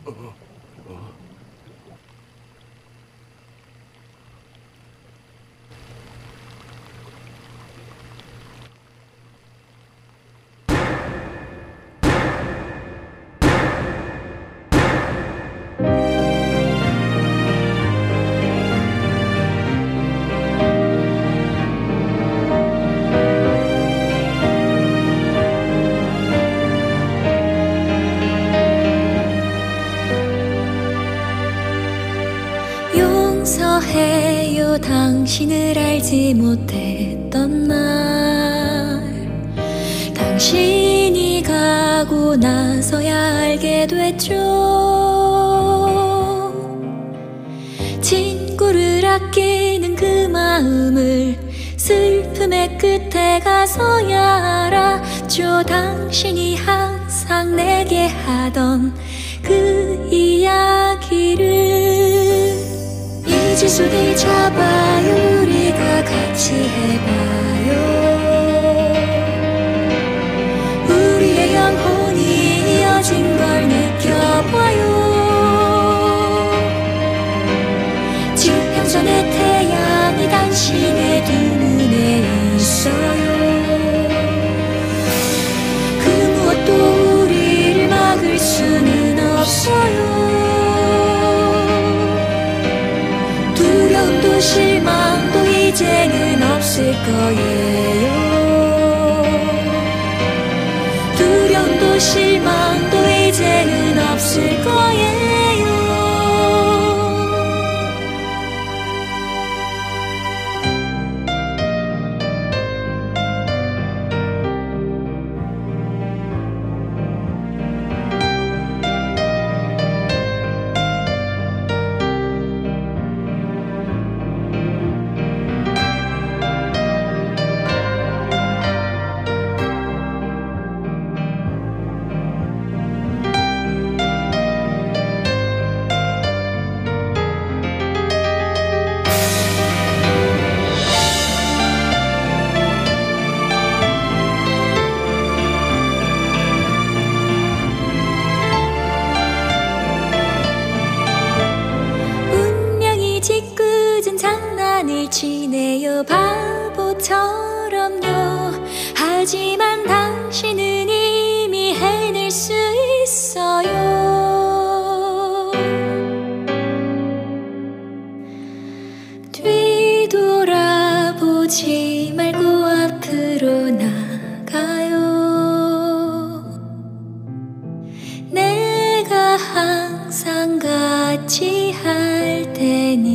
용서해요, 당신을 알지 못했던 날. 당신이 가고 나서야 알게 됐죠. 친구를 아끼는 그 마음을 슬픔의 끝에 가서야 알았죠. 당신이 항상 내게 하던 그 이야기를 이제 손을 잡아요, 우리가 같이 해봐요. 우리의 영혼이 이어진 걸 느껴봐요. 지평선의 태양이 당신의 두 눈에 있어요. 그 무엇도 우리를 막을 수는 없어요. 두려움도 실망도 이제는 없을 거예요. 두려움도 실망도 이제는 없을 거예요. 장난을 치네요, 바보처럼요. 하지만 당신은 이미 해낼 수 있어요. 뒤돌아보지 말고 앞으로 나가요. 내가 항상 같이 할 테니